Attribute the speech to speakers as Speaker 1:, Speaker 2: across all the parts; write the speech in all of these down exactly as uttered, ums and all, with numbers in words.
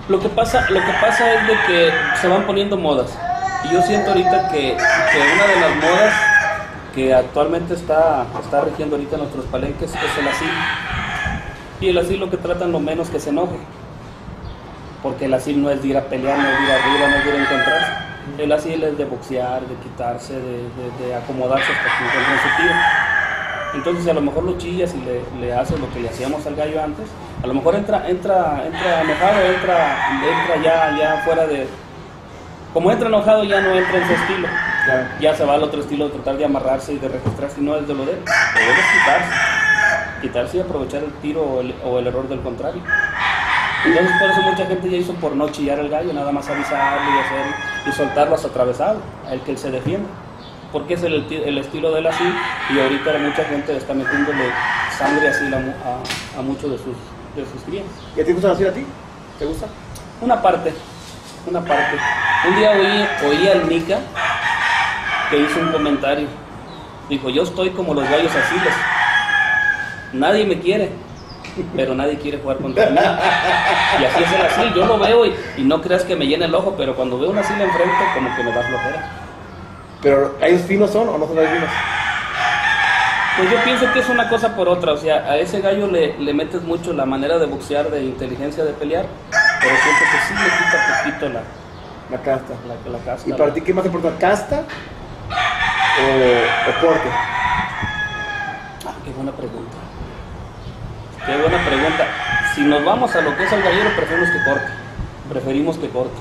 Speaker 1: Lo que pasa, lo que pasa es de que se van poniendo modas. Y yo siento ahorita que, que una de las modas que actualmente está, está rigiendo ahorita nuestros palenques es el asil. Y el asil lo que tratan lo menos que se enoje. Porque el asil no es de ir a pelear, no es de ir arriba, no es de ir a encontrarse. El asil es de boxear, de quitarse, de, de, de acomodarse hasta que encuentren su tiro. Entonces, si a lo mejor lo chillas y le, le haces lo que le hacíamos al gallo antes, a lo mejor entra, entra, entra enojado, entra, entra ya, ya fuera de... Como entra enojado, ya no entra en su estilo.
Speaker 2: Claro.
Speaker 1: Ya se va al otro estilo de tratar de amarrarse y de registrarse, y no es de lo de él. Lo de él es quitarse. Quitarse y aprovechar el tiro o el, o el error del contrario. Entonces, por eso mucha gente ya hizo por no chillar al gallo, nada más avisarle y hacer y soltarlo hasta atravesado, a el que él se defienda. Porque es el, el estilo de él así, y ahorita mucha gente le está metiéndole sangre así a, a, a muchos de sus, de sus crías.
Speaker 2: ¿Y a ti te gusta así a ti? ¿Te gusta?
Speaker 1: Una parte, una parte. Un día oí, oí al Nica que hizo un comentario. Dijo, yo estoy como los gallos asiles. Nadie me quiere, pero nadie quiere jugar contra mí. Y así es el asil, yo lo veo y, y no creas que me llena el ojo, pero cuando veo un asil enfrente, como que me da flojera.
Speaker 2: ¿Pero ellos finos son o no son gallos finos?
Speaker 1: Pues yo pienso que es una cosa por otra, o sea, a ese gallo le, le metes mucho la manera de boxear, de inteligencia de pelear, pero siento que sí le quita poquito la,
Speaker 2: La casta.
Speaker 1: la, la casta.
Speaker 2: ¿Y para ti qué más importa, casta o, o porte?
Speaker 1: Ah, qué buena pregunta. Qué buena pregunta. Si nos vamos a lo que es el gallero, preferimos que corte. Preferimos que corte.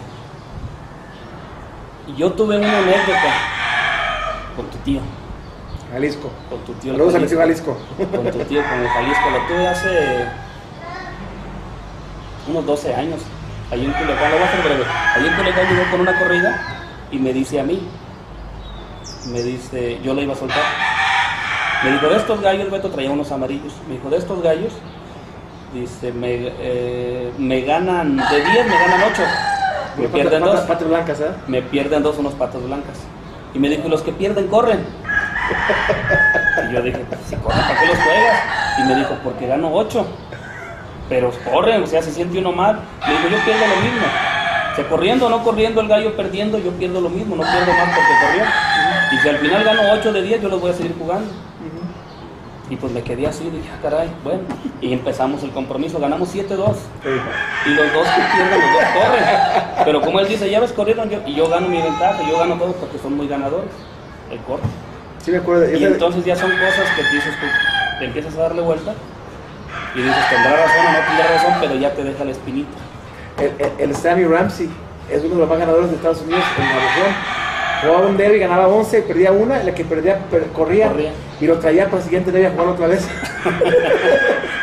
Speaker 1: Y yo tuve una anécdota con tu tío.
Speaker 2: Jalisco.
Speaker 1: Con tu tío.
Speaker 2: Saludos a mi tío Jalisco.
Speaker 1: Con tu tío, con el Jalisco. Lo tuve hace unos doce años. Allí en Culiacán, lo voy a hacer breve. Allí en Culiacán llegó con una corrida y me dice a mí. Me dice, yo la iba a soltar. Me dijo, de estos gallos, Beto traía unos amarillos. Me dijo, de estos gallos, dice, me, eh, me ganan, de diez me ganan ocho. Me pierden
Speaker 2: patas,
Speaker 1: dos.
Speaker 2: patas blancas, ¿eh?
Speaker 1: Me pierden dos unos patas blancas. Y me dijo, los que pierden corren. Y yo dije, pues, si corren, ¿para qué los juegas? Y me dijo, porque gano ocho. Pero corren, o sea, se siente uno mal. Le digo, yo pierdo lo mismo. O sea, corriendo o no corriendo, el gallo perdiendo, yo pierdo lo mismo, no pierdo más porque corrió. Y si al final gano ocho de diez, yo los voy a seguir jugando. Y pues me quedé así, dije, ah, caray, bueno. Y empezamos el compromiso, ganamos siete dos. Y los dos que pierden, los dos corren. Pero como él dice, ya ves, corrieron, yo, y yo gano mi ventaja, yo gano todo porque son muy ganadores. El corte.
Speaker 2: Sí, me acuerdo.
Speaker 1: Y entonces ya son cosas que dices tú, te empiezas a darle vuelta y dices, tendrá razón o no tendrá razón, pero ya te deja la espinita.
Speaker 2: El, el, el Sammy Ramsey es uno de los más ganadores de Estados Unidos en la región. Jugaba un derby, ganaba once, perdía una, la que perdía per, corría,
Speaker 1: corría
Speaker 2: y lo traía para el siguiente derby a jugar otra vez.